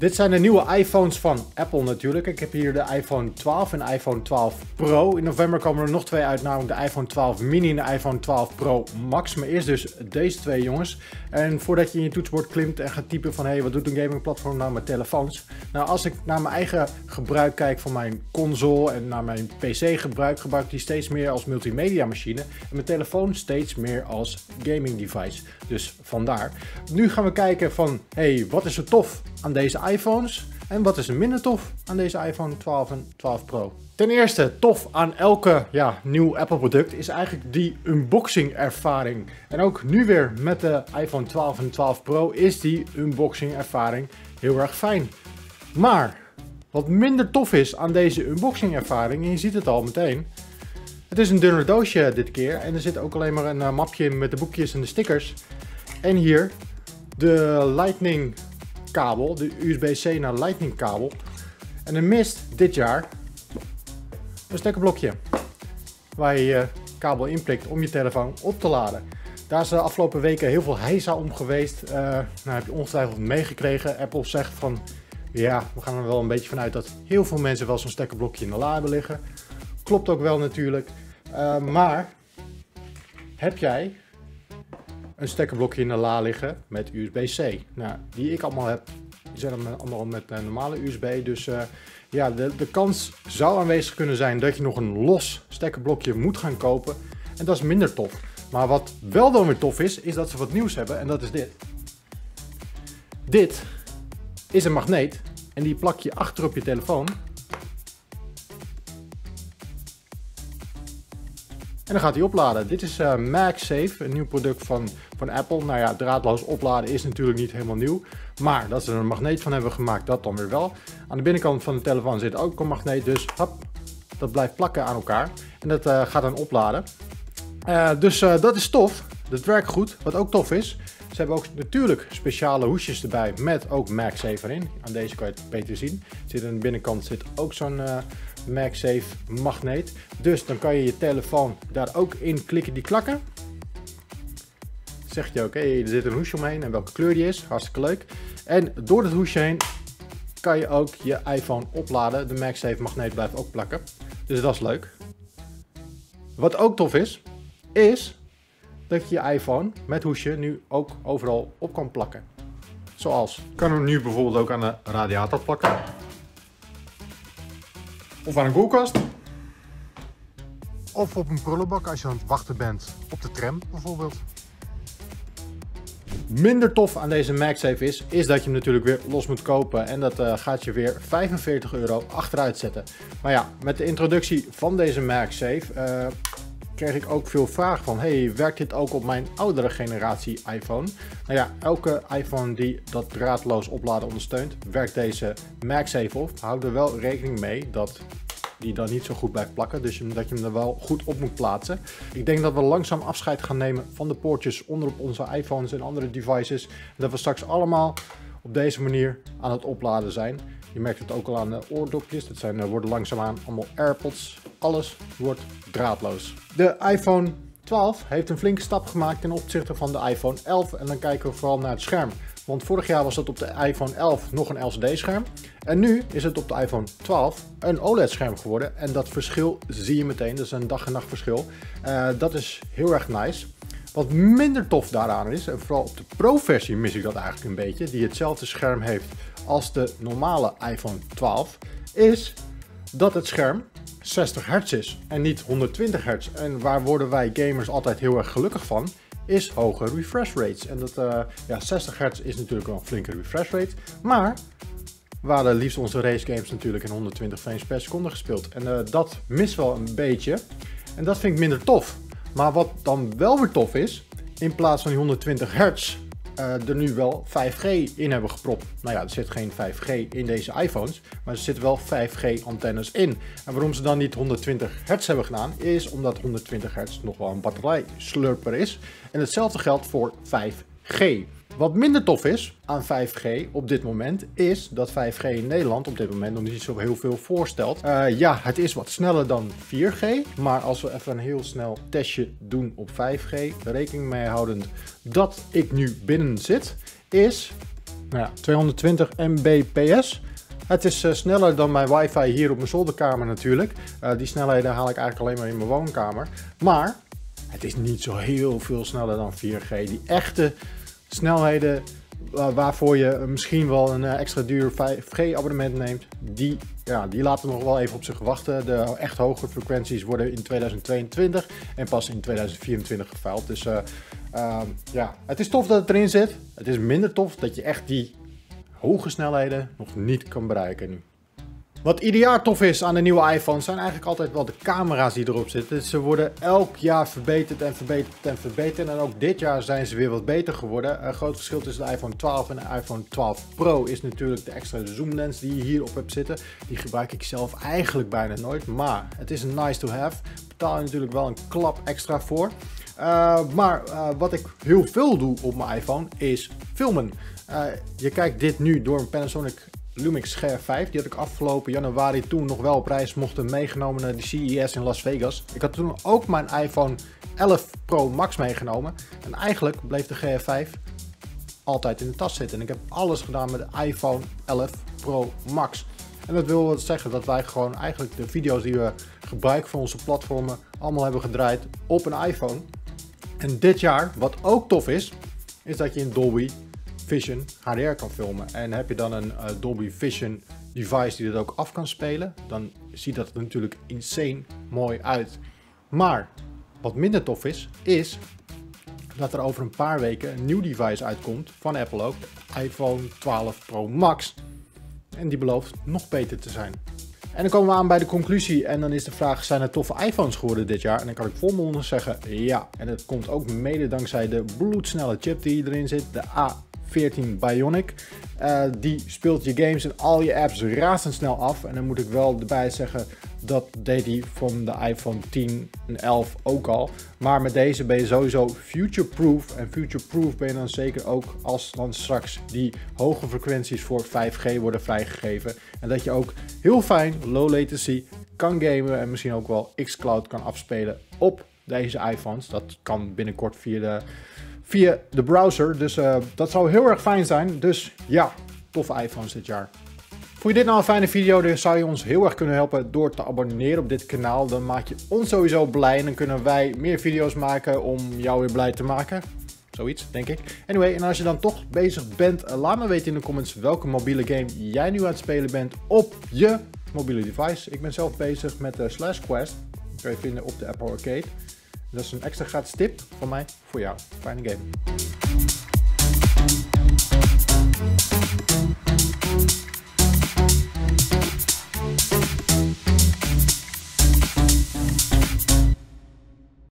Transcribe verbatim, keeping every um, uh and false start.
Dit zijn de nieuwe iPhones van Apple natuurlijk. Ik heb hier de iPhone twaalf en de iPhone twaalf Pro. In november komen er nog twee uit, namelijk de iPhone twaalf mini en de iPhone twaalf Pro Max. Maar eerst dus deze twee jongens. En voordat je in je toetsenbord klimt en gaat typen van hé, hey, wat doet een gamingplatform nou met telefoons? Nou, als ik naar mijn eigen gebruik kijk van mijn console en naar mijn P C gebruik, gebruik ik die steeds meer als multimedia machine. En mijn telefoon steeds meer als gaming device. Dus vandaar. Nu gaan we kijken van hé, hey, wat is er tof aan deze iPhones en wat is er minder tof aan deze iPhone twaalf en twaalf Pro. Ten eerste, tof aan elke ja, nieuw Apple product is eigenlijk die unboxing ervaring. En ook nu weer met de iPhone twaalf en twaalf Pro is die unboxing ervaring heel erg fijn. Maar wat minder tof is aan deze unboxing ervaring, en je ziet het al meteen, het is een dunner doosje dit keer en er zit ook alleen maar een uh, mapje in met de boekjes en de stickers. En hier de Lightning kabel, de U S B C naar Lightning kabel. En er mist dit jaar een stekkerblokje waar je je kabel inprikt om je telefoon op te laden. Daar is de afgelopen weken heel veel heisa om geweest. Uh, nou heb je ongetwijfeld meegekregen. Apple zegt van ja, we gaan er wel een beetje vanuit dat heel veel mensen wel zo'n stekkerblokje in de la hebben liggen. Klopt ook wel natuurlijk. Uh, maar heb jij een stekkerblokje in de la liggen met U S B C? Nou, die ik allemaal heb, die zijn allemaal met een normale U S B. Dus uh, ja, de, de kans zou aanwezig kunnen zijn dat je nog een los stekkerblokje moet gaan kopen. En dat is minder tof. Maar wat wel dan weer tof is, is dat ze wat nieuws hebben. En dat is dit. Dit is een magneet. En die plak je achter op je telefoon. En dan gaat hij opladen. Dit is uh, MagSafe, een nieuw product van, van Apple. Nou ja, draadloos opladen is natuurlijk niet helemaal nieuw. Maar dat ze er een magneet van hebben gemaakt, dat dan weer wel. Aan de binnenkant van de telefoon zit ook een magneet. Dus hop, dat blijft plakken aan elkaar. En dat uh, gaat dan opladen. Uh, dus uh, dat is tof. Dat werkt goed. Wat ook tof is, ze hebben ook natuurlijk speciale hoesjes erbij met ook MagSafe erin. Aan deze kan je het beter zien. Zit aan de binnenkant zit ook zo'n uh, MagSafe magneet. Dus dan kan je je telefoon daar ook in klikken die klakken. Zeg je ook, hey, er zit een hoesje omheen en welke kleur die is. Hartstikke leuk. En door het hoesje heen kan je ook je iPhone opladen. De MagSafe magneet blijft ook plakken. Dus dat is leuk. Wat ook tof is, is dat je je iPhone met hoesje nu ook overal op kan plakken. Zoals, je kan hem nu bijvoorbeeld ook aan de radiator plakken. Of aan een koelkast. Of op een prullenbak als je aan het wachten bent op de tram bijvoorbeeld. Minder tof aan deze MagSafe is, is dat je hem natuurlijk weer los moet kopen. En dat uh, gaat je weer vijfenveertig euro achteruit zetten. Maar ja, met de introductie van deze MagSafe uh, kreeg ik ook veel vragen van, hey, werkt dit ook op mijn oudere generatie iPhone? Nou ja, elke iPhone die dat draadloos opladen ondersteunt, werkt deze MagSafe op. Houd er wel rekening mee dat die dan niet zo goed blijft plakken, dus dat je hem er wel goed op moet plaatsen. Ik denk dat we langzaam afscheid gaan nemen van de poortjes onderop onze iPhones en andere devices. En dat we straks allemaal op deze manier aan het opladen zijn. Je merkt het ook al aan de oordopjes. Dat zijn, worden langzaamaan allemaal AirPods. Alles wordt draadloos. De iPhone twaalf heeft een flinke stap gemaakt ten opzichte van de iPhone elf. En dan kijken we vooral naar het scherm. Want vorig jaar was dat op de iPhone elf nog een L C D scherm. En nu is het op de iPhone twaalf een O L E D scherm geworden. En dat verschil zie je meteen. Dat is een dag en nacht verschil. Uh, dat is heel erg nice. Wat minder tof daaraan is, en vooral op de Pro versie mis ik dat eigenlijk een beetje, die hetzelfde scherm heeft als de normale iPhone twaalf, is dat het scherm zestig hertz is en niet honderdtwintig hertz. En waar worden wij gamers altijd heel erg gelukkig van, is hoge refresh rates. En dat, uh, ja, zestig hertz is natuurlijk wel een flinke refresh rate, maar we hadden liefst onze race games natuurlijk in honderdtwintig frames per seconde gespeeld. En uh, dat mist wel een beetje en dat vind ik minder tof. Maar wat dan wel weer tof is, in plaats van die honderdtwintig hertz uh, er nu wel vijf G in hebben gepropt. Nou ja, er zit geen vijf G in deze iPhones, maar er zitten wel vijf G antennes in. En waarom ze dan niet honderdtwintig hertz hebben gedaan, is omdat honderdtwintig hertz nog wel een batterijslurper is. En hetzelfde geldt voor vijf G. Wat minder tof is aan vijf G op dit moment, is dat vijf G in Nederland op dit moment nog niet zo heel veel voorstelt. Uh, ja, het is wat sneller dan vier G, maar als we even een heel snel testje doen op vijf G, rekening mee houdend dat ik nu binnen zit, is Nou ja, tweehonderdtwintig megabits. Het is uh, sneller dan mijn wifi hier op mijn zolderkamer natuurlijk. Uh, die snelheden haal ik eigenlijk alleen maar in mijn woonkamer. Maar het is niet zo heel veel sneller dan vier G. Die echte snelheden uh, waarvoor je misschien wel een uh, extra duur vijf G abonnement neemt, die, ja, die laten nog wel even op zich wachten. De echt hoge frequenties worden in tweeduizend tweeëntwintig en pas in tweeduizend vierentwintig geveild. Dus uh, uh, ja, het is tof dat het erin zit. Het is minder tof dat je echt die hoge snelheden nog niet kan bereiken nu. Wat ieder jaar tof is aan de nieuwe iPhones zijn eigenlijk altijd wel de camera's die erop zitten. Ze worden elk jaar verbeterd en verbeterd en verbeterd. En ook dit jaar zijn ze weer wat beter geworden. Een groot verschil tussen de iPhone twaalf en de iPhone twaalf Pro is natuurlijk de extra zoomlens die je hierop hebt zitten. Die gebruik ik zelf eigenlijk bijna nooit, maar het is een nice to have. Betaal je natuurlijk wel een klap extra voor. Uh, maar uh, wat ik heel veel doe op mijn iPhone is filmen. Uh, je kijkt dit nu door een Panasonic Lumix G R vijf. Die had ik afgelopen januari toen nog wel op reis mochten meegenomen naar de C E S in Las Vegas. Ik had toen ook mijn iPhone elf Pro Max meegenomen. En eigenlijk bleef de G R vijf altijd in de tas zitten. En ik heb alles gedaan met de iPhone elf Pro Max. En dat wil zeggen dat wij gewoon eigenlijk de video's die we gebruiken voor onze platformen allemaal hebben gedraaid op een iPhone. En dit jaar, wat ook tof is, is dat je in Dolby Vision H D R kan filmen. En heb je dan een uh, Dolby Vision device die dat ook af kan spelen, dan ziet dat er natuurlijk insane mooi uit. Maar wat minder tof is, is dat er over een paar weken een nieuw device uitkomt van Apple ook, de iPhone twaalf Pro Max. En die belooft nog beter te zijn. En dan komen we aan bij de conclusie en dan is de vraag, zijn er toffe iPhones geworden dit jaar? En dan kan ik volmondig zeggen ja. En dat komt ook mede dankzij de bloedsnelle chip die erin zit, de A veertien Bionic. Uh, die speelt je games en al je apps razendsnel af. En dan moet ik wel erbij zeggen, dat deed hij van de iPhone tien en elf ook al. Maar met deze ben je sowieso future-proof. En future-proof ben je dan zeker ook als dan straks die hoge frequenties voor vijf G worden vrijgegeven. En dat je ook heel fijn low latency kan gamen en misschien ook wel xCloud kan afspelen op deze iPhones. Dat kan binnenkort via de... via de browser, dus uh, dat zou heel erg fijn zijn. Dus ja, toffe iPhones dit jaar. Vond je dit nou een fijne video, dan zou je ons heel erg kunnen helpen door te abonneren op dit kanaal. Dan maak je ons sowieso blij en dan kunnen wij meer video's maken om jou weer blij te maken. Zoiets, denk ik. Anyway, en als je dan toch bezig bent, laat me weten in de comments welke mobiele game jij nu aan het spelen bent op je mobiele device. Ik ben zelf bezig met de Slash Quest. Dat kan je vinden op de Apple Arcade. Dat is een extra gratis tip van mij voor jou. Fijne game.